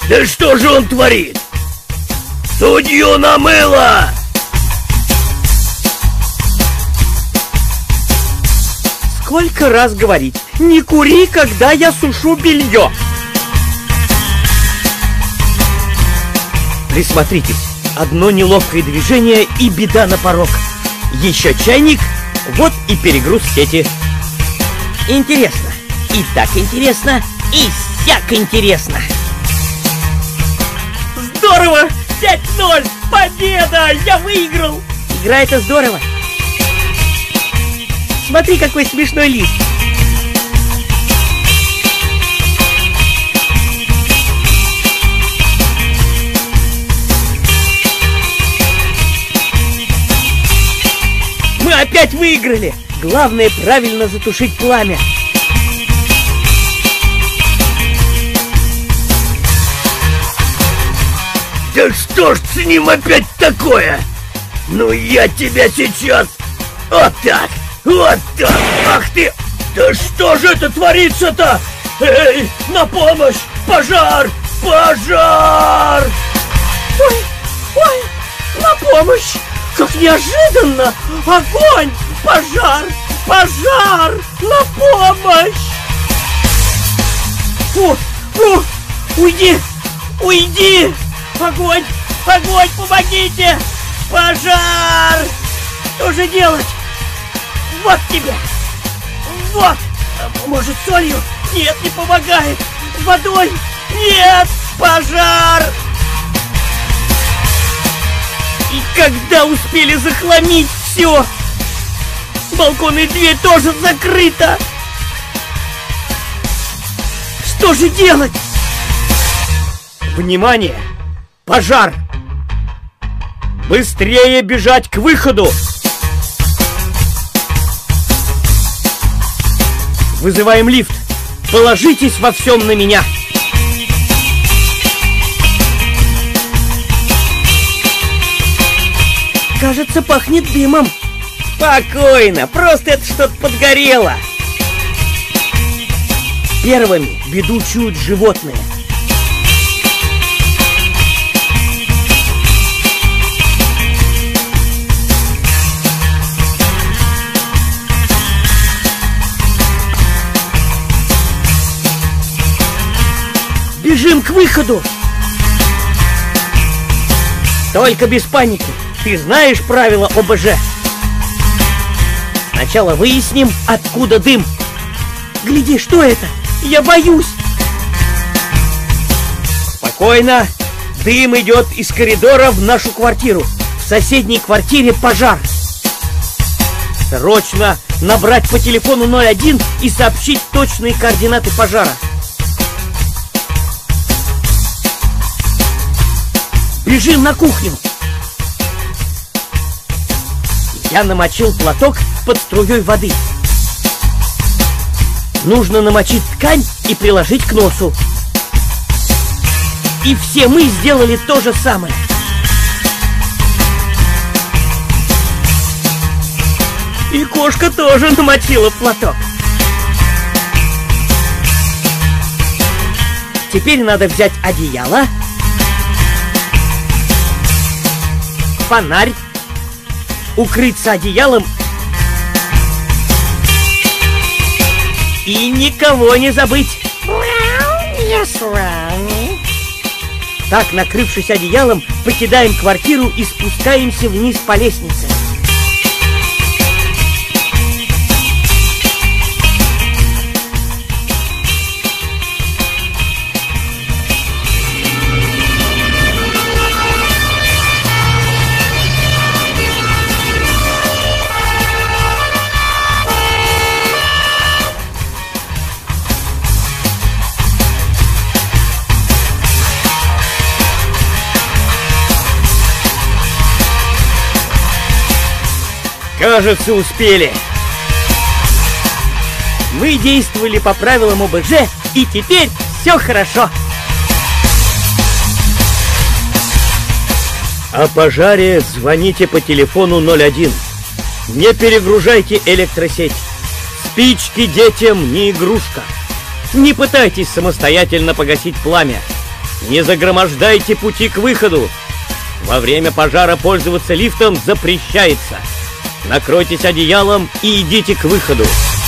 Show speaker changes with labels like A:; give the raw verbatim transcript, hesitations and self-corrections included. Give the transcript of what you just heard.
A: Да что же он творит? Судью намыло!
B: Сколько раз говорить, не кури, когда я сушу белье. Присмотритесь, одно неловкое движение и беда на порог. Еще чайник, вот и перегруз сети. Интересно, и так интересно, и сяк интересно. Здорово! пять ноль! Победа! Я выиграл! Игра это здорово. Смотри, какой смешной лист. Мы опять выиграли! Главное правильно затушить пламя.
A: Да что ж с ним опять такое? Ну я тебя сейчас... Вот так! Вот так! Ах ты! Да что же это творится-то? Эй, на помощь! Пожар! Пожар!
B: Ой, ой, на помощь! Как неожиданно! Огонь! Пожар! Пожар! На помощь! Фу! Фу! Уйди! Уйди! Огонь! Огонь! Помогите! Пожар! Что же делать? Вот тебе! Вот! Может, солью? Нет, не помогает! Водой? Нет! Пожар! И когда успели захламить все? Балкон и дверь тоже закрыта! Что же делать? Внимание! Пожар! Быстрее бежать к выходу! Вызываем лифт! Положитесь во всем на меня! Кажется, пахнет дымом. Спокойно, просто это что-то подгорело. Первыми беду чуют животные. Бежим к выходу! Только без паники. Ты знаешь правила О Бэ Жэ? Сначала выясним, откуда дым. Гляди, что это? Я боюсь. Спокойно. Дым идет из коридора в нашу квартиру. В соседней квартире пожар. Срочно набрать по телефону ноль один и сообщить точные координаты пожара. Бежим на кухню. Я намочил платок под струей воды. Нужно намочить ткань и приложить к носу. И все мы сделали то же самое. И кошка тоже намочила платок. Теперь надо взять одеяло, фонарь, укрыться одеялом и никого не забыть.
C: Я с вами.
B: Так, накрывшись одеялом, покидаем квартиру и спускаемся вниз по лестнице. Кажется, успели. Мы действовали по правилам О Бэ Жэ, и теперь все хорошо. О пожаре звоните по телефону ноль один. Не перегружайте электросеть. Спички детям не игрушка. Не пытайтесь самостоятельно погасить пламя. Не загромождайте пути к выходу. Во время пожара пользоваться лифтом запрещается. Накройтесь одеялом и идите к выходу.